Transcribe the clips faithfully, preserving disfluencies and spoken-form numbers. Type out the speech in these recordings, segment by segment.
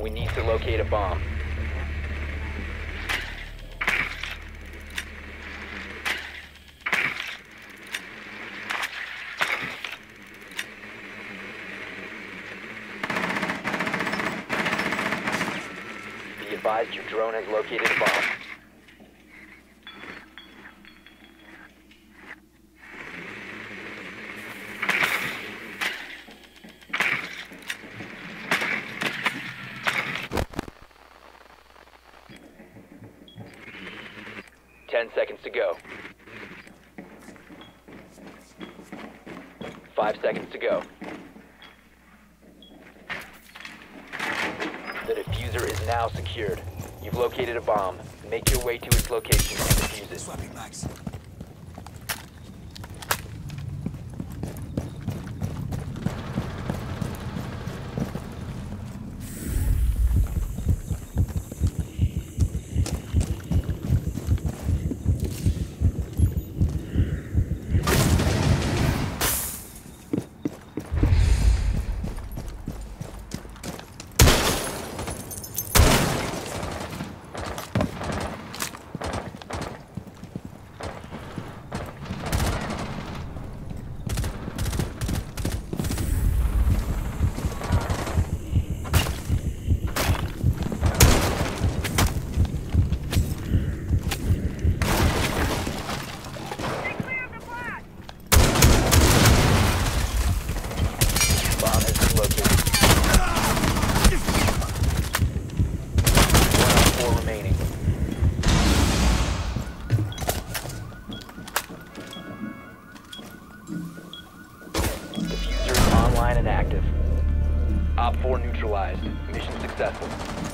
We need to locate a bomb. Be advised your drone has located a bomb. Ten seconds to go. Five seconds to go. The diffuser is now secured. You've located a bomb. Make your way to its location and defuse it. Swapping mags. Op four neutralized. Mission successful.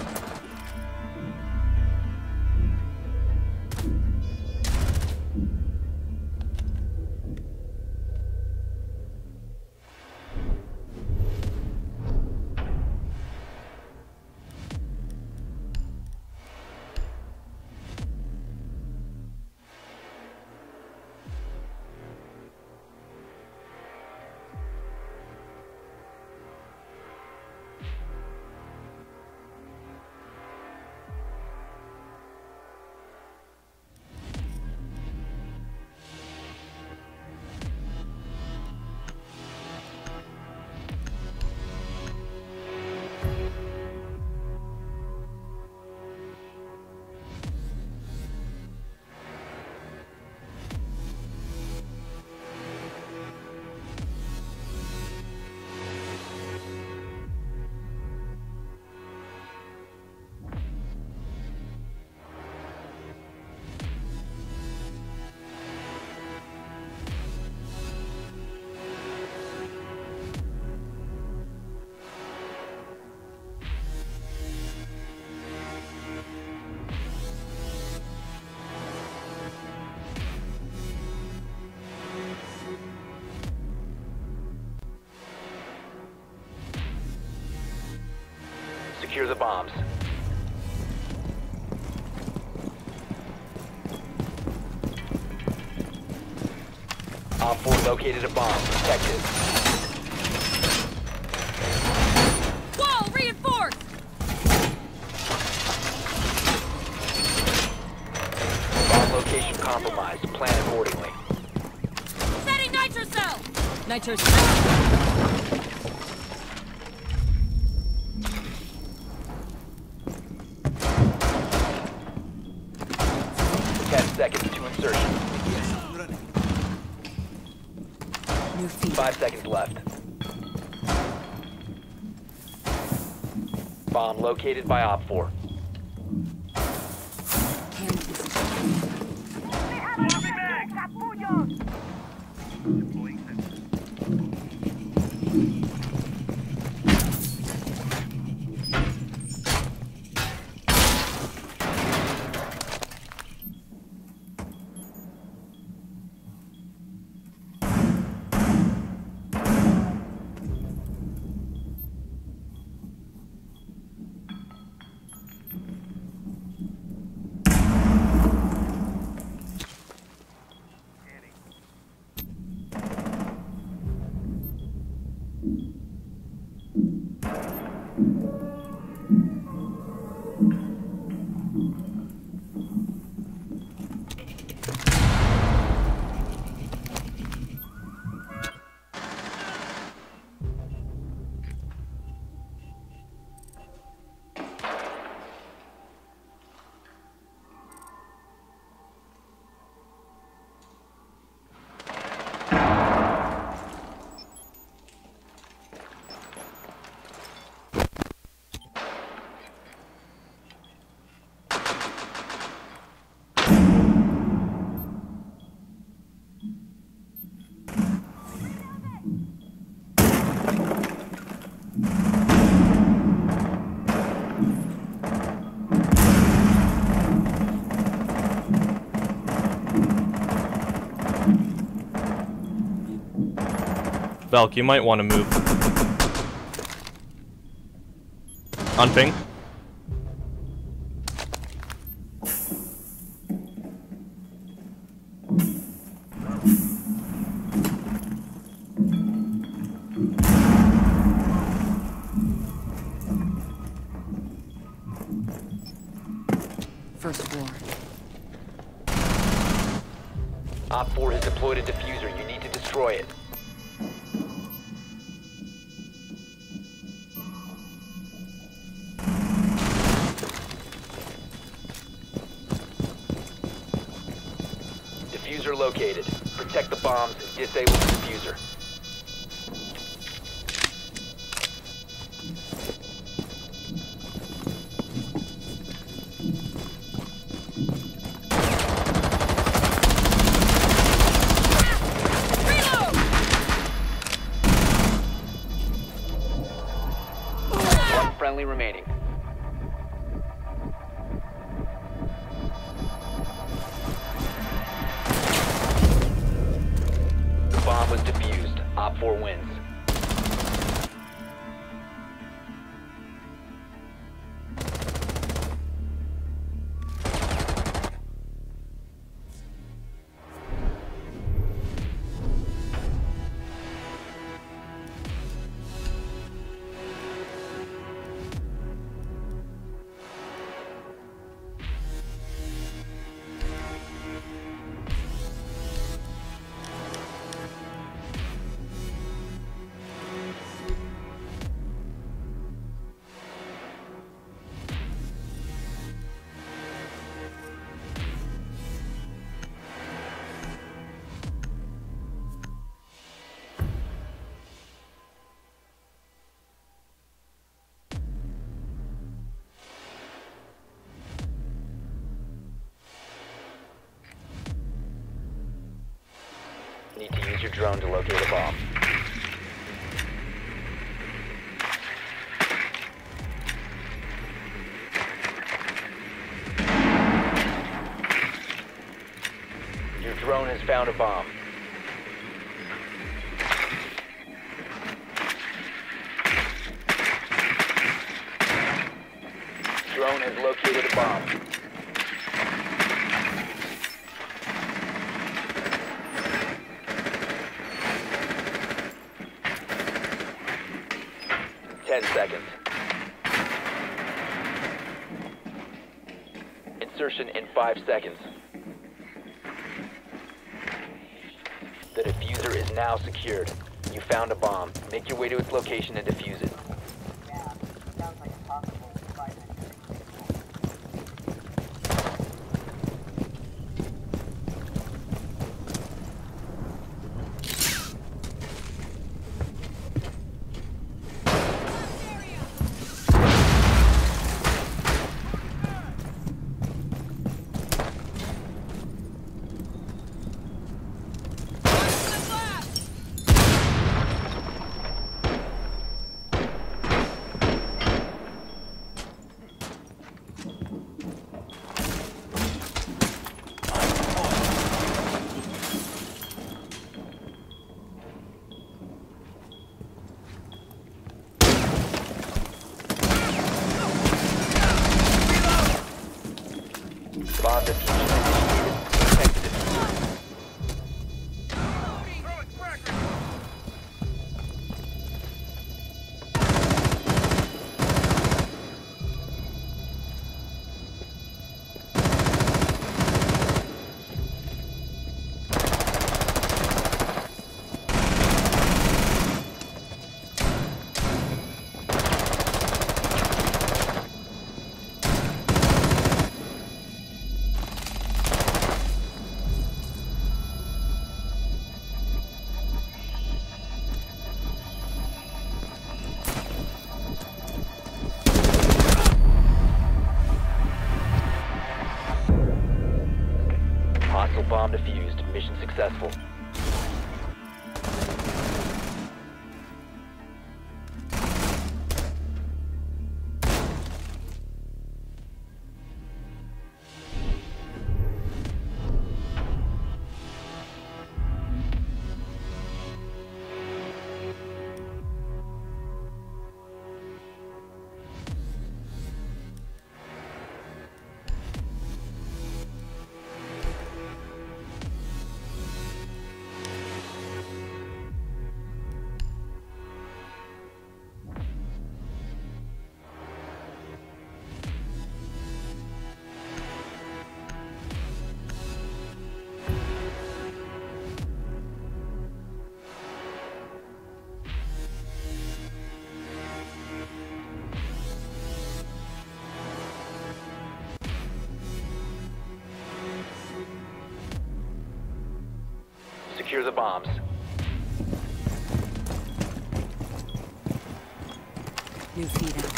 Secure the bombs. Op four located a bomb. Protect it. Wall reinforced! Bomb location compromised. Plan accordingly. Setting nitro cell! Nitro cell! Ten seconds to insertion. Yes, I'm running. New feed. Five seconds left. Bomb located by Op four. Valk, you might want to move. On ping. First floor. Op four has deployed a diffuser. You need to destroy it. Diffuser located. Protect the bombs and disable the diffuser. Friendly remaining. The bomb was defused. Op four wins. Need to use your drone to locate a bomb. Your drone has found a bomb. Drone has located a bomb. Ten seconds. Insertion in five seconds. The diffuser is now secured. You found a bomb. Make your way to its location and defuse it. Yeah, sounds like a possible fight. Bomb diffusion initiated. Protect the diffuser. Hostile bomb defused. Mission successful. secure the bombs. New feed out.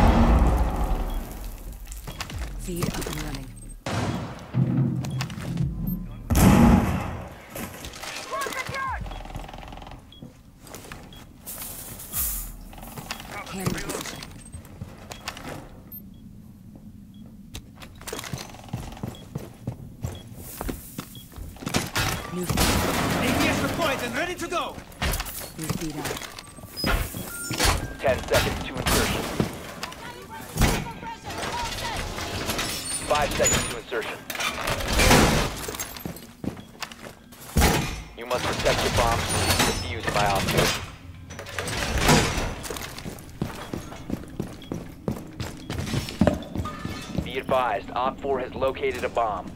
Feed up and running. Cannon position. New feed. A P S deployed and ready to go. New feed out. Ten seconds to insertion. Five seconds to insertion. You must protect your bombs from being defused by Op four. Be advised, Op four has located a bomb.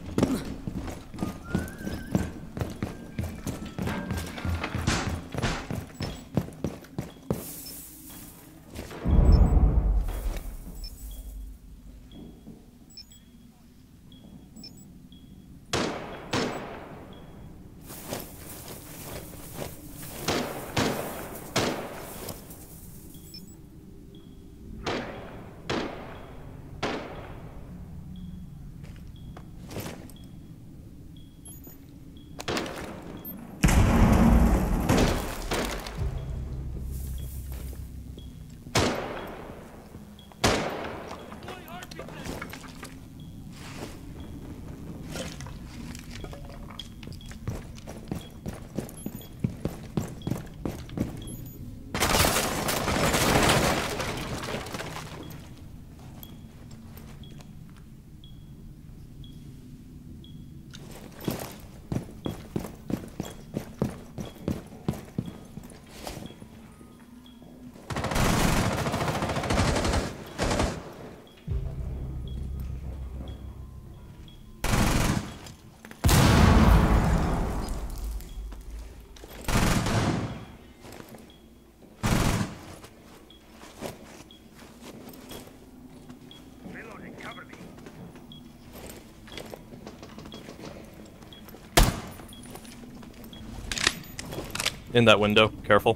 In that window, careful.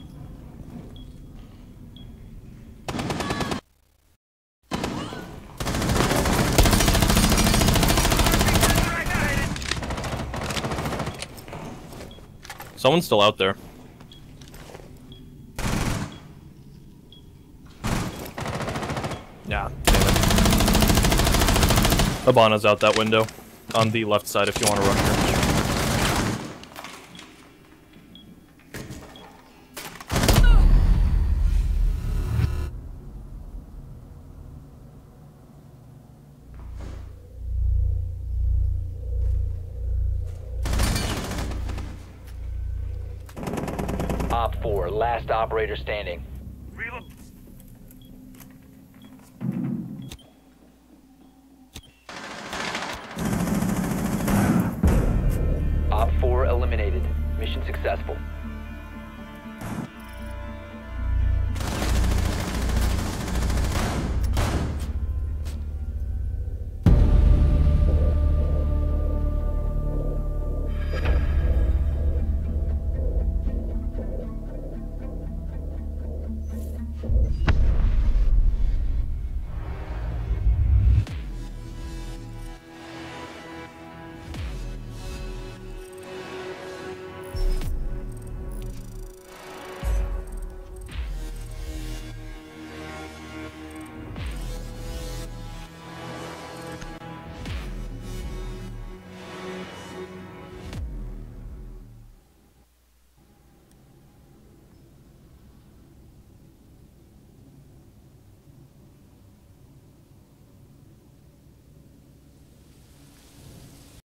Someone's still out there. Yeah, damn it. Abana's out that window. On the left side if you want to rush her. Op four, last operator standing. Op four eliminated. Mission successful.